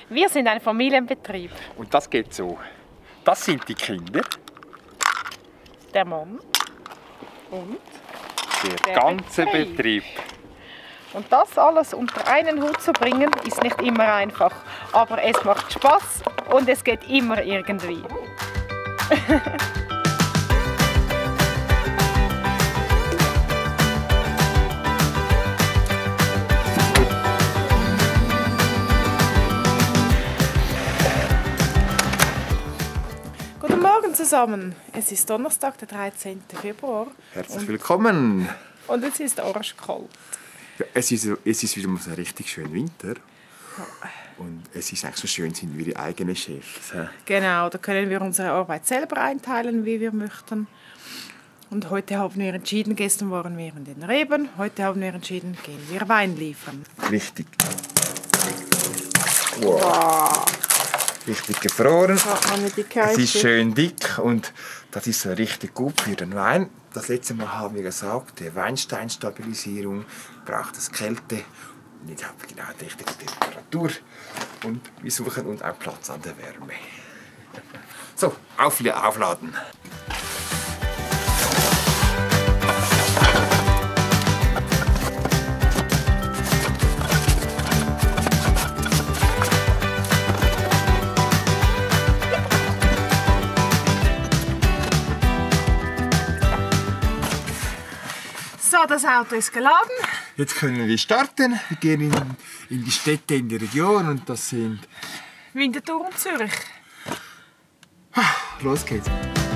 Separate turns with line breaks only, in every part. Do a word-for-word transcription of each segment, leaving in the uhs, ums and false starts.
Wir sind ein Familienbetrieb.
Und das geht so. Das sind die Kinder.
Der Mann und
der,
der
ganze
Betrieb.
Betrieb.
Und das alles unter einen Hut zu bringen, ist nicht immer einfach. Aber es macht Spaß und es geht immer irgendwie. Guten Morgen zusammen. Es ist Donnerstag, der dreizehnte Februar.
Herzlich
und,
willkommen.
Und es ist arschkalt.
Ja, es, ist, es ist wieder mal so ein richtig schöner Winter. Und es ist eigentlich so schön, sind wir die eigenen Chefs. He?
Genau, da können wir unsere Arbeit selber einteilen, wie wir möchten. Und heute haben wir entschieden, gestern waren wir in den Reben, heute haben wir entschieden, gehen wir Wein liefern.
Richtig. Wow.
Wow.
Richtig gefroren.
Ja,
es ist schön dick und das ist so richtig gut für den Wein. Das letzte Mal haben wir gesagt, die Weinsteinstabilisierung braucht es Kälte. Und jetzt haben wir genau die richtige Temperatur. Und wir suchen uns einen Platz an der Wärme. So, auf, aufladen.
So, das Auto ist geladen.
Jetzt können wir starten. Wir gehen in, in die Städte in der Region und das sind
Winterthur und Zürich.
Los geht's.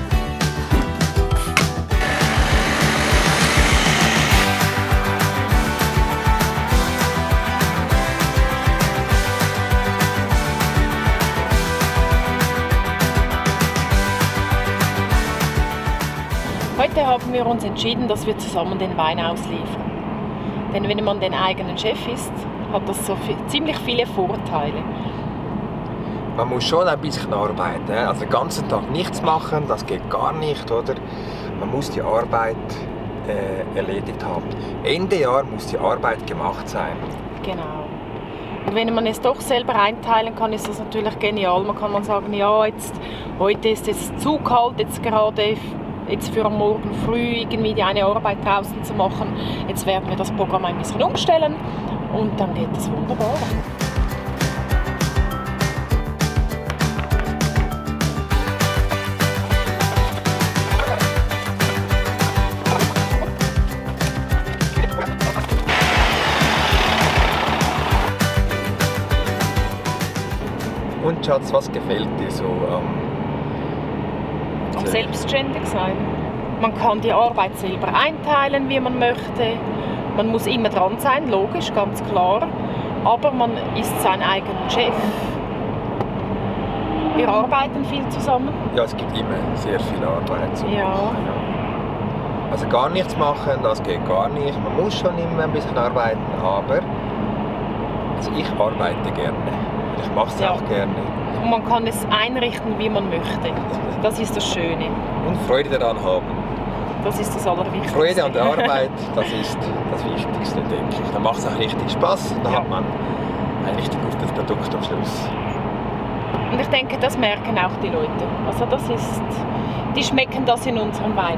Heute haben wir uns entschieden, dass wir zusammen den Wein ausliefern. Denn wenn man den eigenen Chef ist, hat das so viel, ziemlich viele Vorteile.
Man muss schon ein bisschen arbeiten. Also den ganzen Tag nichts machen, das geht gar nicht, oder? Man muss die Arbeit äh, erledigt haben. Ende Jahr muss die Arbeit gemacht sein.
Genau. Und wenn man es doch selber einteilen kann, ist das natürlich genial. Man kann man sagen, ja, jetzt, heute ist es zu kalt, jetzt gerade jetzt für morgen früh irgendwie die eine Arbeit draußen zu machen. Jetzt werden wir das Programm ein bisschen umstellen und dann geht es wunderbar.
Und Schatz, was gefällt dir so am
Am selbstständig sein. Man kann die Arbeit selber einteilen, wie man möchte. Man muss immer dran sein, logisch, ganz klar. Aber man ist sein eigener Chef. Wir arbeiten viel zusammen.
Ja, es gibt immer sehr viel Arbeit. So.
Ja.
Also gar nichts machen, das geht gar nicht. Man muss schon immer ein bisschen arbeiten, aber also ich arbeite gerne. Ich mache es
Ja.
auch gerne.
Und man kann es einrichten, wie man möchte. Das ist das Schöne.
Und Freude daran haben.
Das ist das Allerwichtigste.
Freude an der Arbeit, das ist das Wichtigste, denke ich. Dann macht es auch richtig Spaß. Dann
Ja.
hat man ein richtig gutes Produkt am Schluss.
Und ich denke, das merken auch die Leute. Also das ist, die schmecken das in unserem Wein.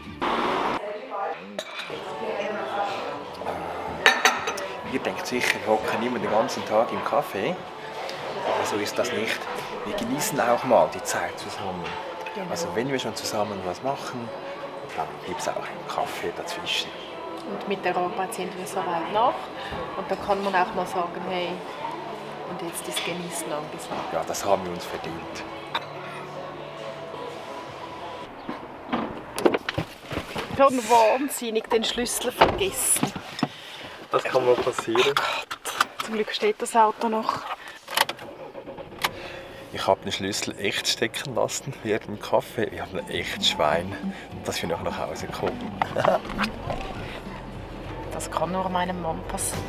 Ihr denkt sicher, wir hocken immer den ganzen Tag im Café. Aber so ist das nicht. Wir genießen auch mal die Zeit zusammen.
Genau.
Also wenn wir schon zusammen was machen, dann gibt es auch einen Kaffee dazwischen.
Und mit der Arbeit sind wir so weit nach. Und da kann man auch mal sagen, hey, und jetzt ist Genießen angesagt.
Ja, das haben wir uns verdient.
Ich habe wahnsinnig den Schlüssel vergessen.
Das kann mal passieren.
Zum Glück steht das Auto noch.
Ich habe den Schlüssel echt stecken lassen während dem Kaffee. Ich habe ein echtes Schwein, dass wir noch nach Hause kommen.
Das kann nur meinem Mann passieren.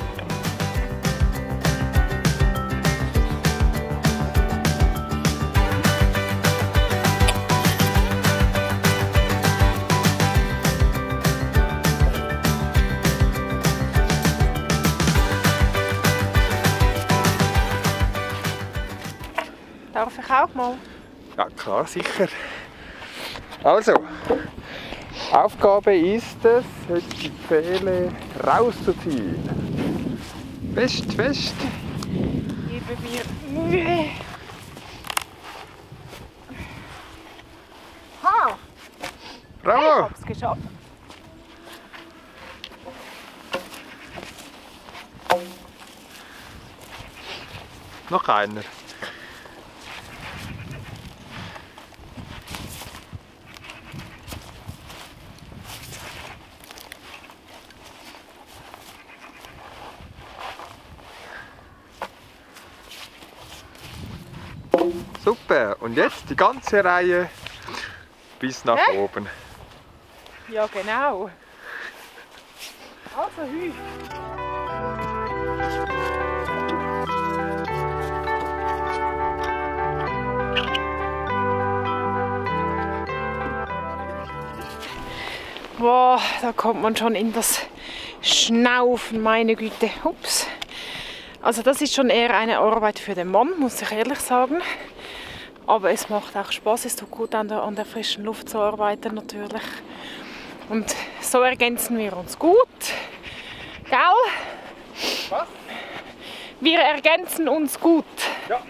Darf ich auch mal?
Ja, klar, sicher. Also, Aufgabe ist es, jetzt die Pfähle rauszuziehen. Fest, fest.
Gebe mir Mühe. Ha!
Bravo!
Ich hab's geschafft.
Noch einer. Super, und jetzt die ganze Reihe bis nach
Hä?
oben.
Ja, genau. Also, hü. Boah, da kommt man schon in das Schnaufen, meine Güte. Ups. Also das ist schon eher eine Arbeit für den Mann, muss ich ehrlich sagen. Aber es macht auch Spaß, es tut gut, an der, an der frischen Luft zu arbeiten natürlich. Und so ergänzen wir uns gut. Gell?
Was?
Wir ergänzen uns gut.
Ja.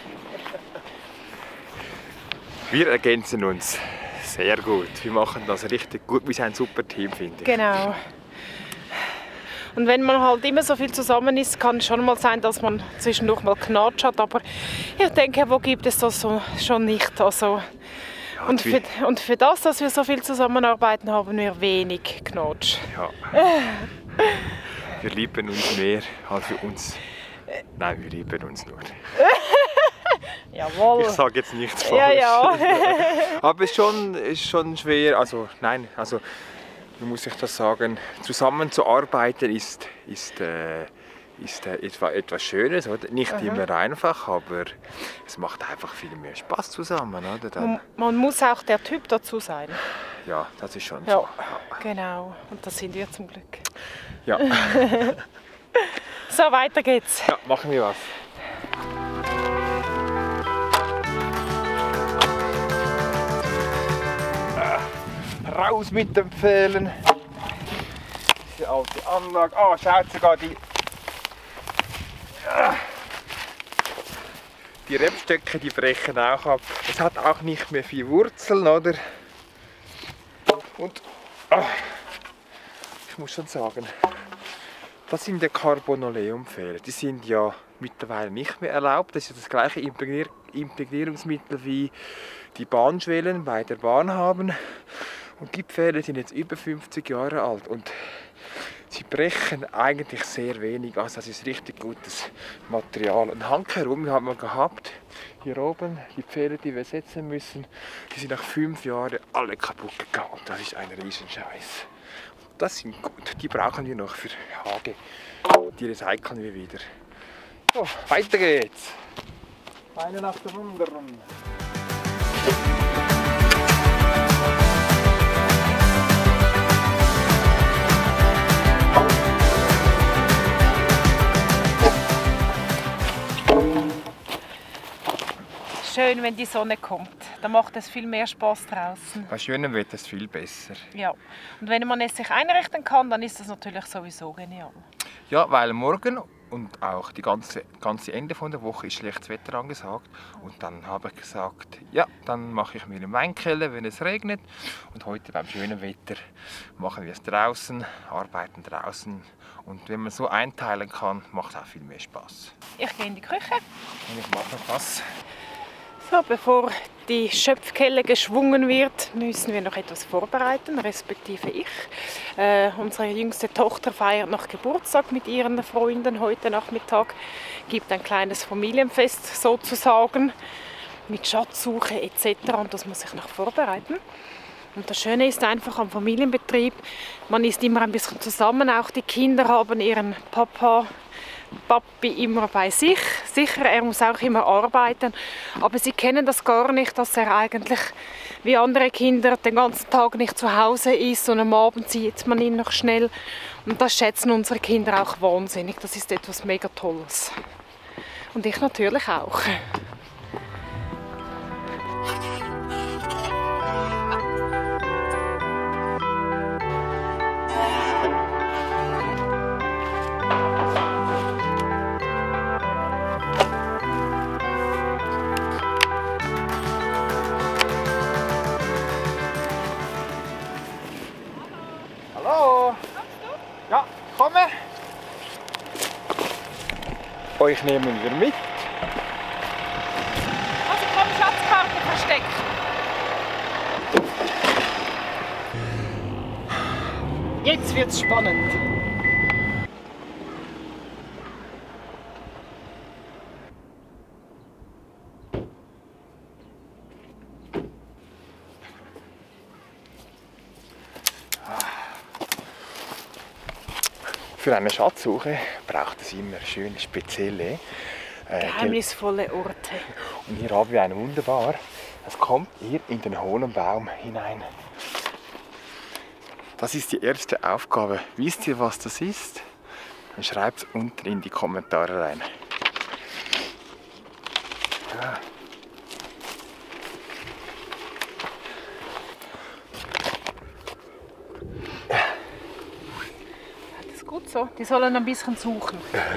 Wir ergänzen uns sehr gut. Wir machen das richtig gut. Wir sind ein super Team, finde ich.
Genau. Und wenn man halt immer so viel zusammen ist, kann es schon mal sein, dass man zwischendurch mal Knatsch hat. Aber ich denke, wo gibt es das so schon nicht? Also,
Ja,
und, für, und für das, dass wir so viel zusammenarbeiten, haben wir wenig Knatsch.
Ja. Wir lieben uns mehr als wir uns. Nein, wir lieben uns nur.
Jawohl.
Ich sage jetzt nichts
Ja,
falsch.
ja.
Aber es ist schon, ist schon schwer. Also nein, also wie muss ich das sagen? Zusammenzuarbeiten ist, ist, äh, ist äh, etwa, etwas Schönes, oder? Nicht
Aha.
immer einfach, aber es macht einfach viel mehr Spaß zusammen, oder? Dann,
Man, man muss auch der Typ dazu sein.
ja, das ist schon
Ja,
so.
genau. Und das sind wir zum Glück.
Ja.
So, weiter geht's.
Ja, machen wir was. Raus mit den Pfählen. Die alte Anlage. Ah, oh, schaut sogar die. Die Rebstöcke, die brechen auch ab. Es hat auch nicht mehr viel Wurzeln, oder? Und ah, ich muss schon sagen, das sind ja Carbonoleum-Pfähle. Die sind ja mittlerweile nicht mehr erlaubt. Das ist ja das gleiche Imprägnier Imprägnierungsmittel wie die Bahnschwellen bei der Bahn haben. Und die Pfähle sind jetzt über fünfzig Jahre alt und sie brechen eigentlich sehr wenig. Also das ist richtig gutes Material. Ein Hang herum haben wir gehabt. Hier oben, die Pfähle, die wir setzen müssen, die sind nach fünf Jahren alle kaputt gegangen. Das ist ein Riesenscheiß. Das sind gut. Die brauchen wir noch für Hage. Die recyceln wir wieder. So, weiter geht's. Eine nach der anderen.
Schön, wenn die Sonne kommt. Dann macht es viel mehr Spaß draußen.
Bei schönem Wetter ist es viel besser.
Ja. Und wenn man es sich einrichten kann, dann ist das natürlich sowieso genial.
Ja, weil morgen und auch die ganze, ganze Ende von der Woche ist schlechtes Wetter angesagt. Und dann habe ich gesagt, ja, dann mache ich mir einen Weinkeller, wenn es regnet. Und heute beim schönen Wetter machen wir es draußen, arbeiten draußen. Und wenn man so einteilen kann, macht es auch viel mehr Spaß.
Ich gehe in die Küche.
Und ich mache noch was.
So, bevor die Schöpfkelle geschwungen wird, müssen wir noch etwas vorbereiten, respektive ich. Äh, unsere jüngste Tochter feiert noch Geburtstag mit ihren Freunden heute Nachmittag, gibt ein kleines Familienfest sozusagen mit Schatzsuche et cetera. Und das muss ich noch vorbereiten. Und das Schöne ist einfach am Familienbetrieb, man ist immer ein bisschen zusammen, auch die Kinder haben ihren Papa, Papi immer bei sich. Sicher, er muss auch immer arbeiten, aber sie kennen das gar nicht, dass er eigentlich wie andere Kinder den ganzen Tag nicht zu Hause ist und am Abend sieht man ihn noch schnell. Und das schätzen unsere Kinder auch wahnsinnig. Das ist etwas mega Tolles. Und ich natürlich auch.
Euch nehmen wir mit.
Also komm, Schatzkarte versteckt. Jetzt wird's spannend.
Für eine Schatzsuche braucht es immer schöne, spezielle, äh,
Geheimnisvolle Orte.
Und hier haben wir einen wunderbar. Es kommt hier in den hohlen Baum hinein. Das ist die erste Aufgabe. Wisst ihr, was das ist? Dann schreibt es unten in die Kommentare rein. Ja.
Gut so, die sollen ein bisschen suchen.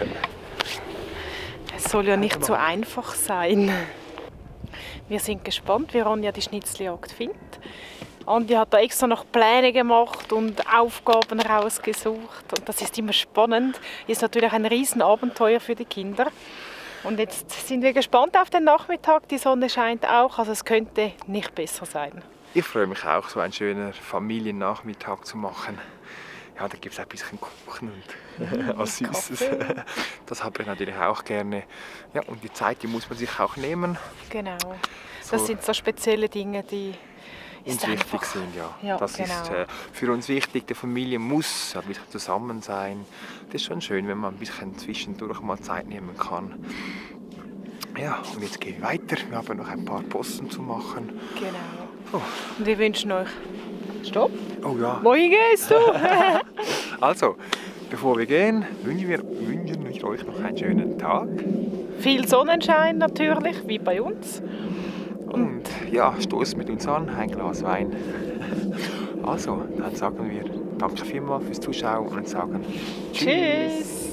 Es soll ja nicht so einfach sein. Wir sind gespannt, wie Ronja die Schnitzeljagd findet. Andi hat da extra noch Pläne gemacht und Aufgaben rausgesucht. Und das ist immer spannend. Ist natürlich ein Riesenabenteuer für die Kinder. Und jetzt sind wir gespannt auf den Nachmittag. Die Sonne scheint auch, also es könnte nicht besser sein.
Ich freue mich auch, so einen schönen Familiennachmittag zu machen. Ja, da gibt es ein bisschen Kuchen und was Süßes. Das habe ich natürlich auch gerne. Ja, und die Zeit, die muss man sich auch nehmen.
Genau. Das so sind so spezielle Dinge, die
uns
ist
wichtig
einfach
sind. Ja.
Ja,
das
genau.
ist äh, für uns wichtig. Die Familie muss ein bisschen zusammen sein. Das ist schon schön, wenn man ein bisschen zwischendurch mal Zeit nehmen kann. Ja, und jetzt gehen wir weiter. Wir haben noch ein paar Posten zu machen.
Genau.
Oh.
Und wir wünschen euch... Stopp!
Oh ja.
Wohin gehst du?
Also, bevor wir gehen, wünschen wir, wünschen wir euch noch einen schönen Tag.
Viel Sonnenschein natürlich, wie bei uns.
Und ja, stoßt mit uns an, ein Glas Wein. Also, dann sagen wir danke vielmals fürs Zuschauen und sagen
Tschüss.